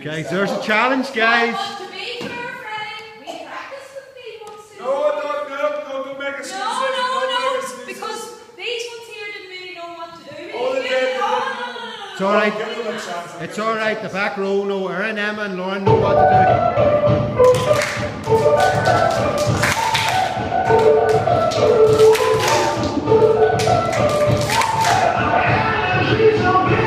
Guys, there's a challenge, guys. To be fair, Freddie, we practiced with these ones. No, don't make excuses. No, because these ones here didn't really know what to do. Oh, they did. It's alright. It's alright. The back row know. Erin, Emma and Lauren know what to do.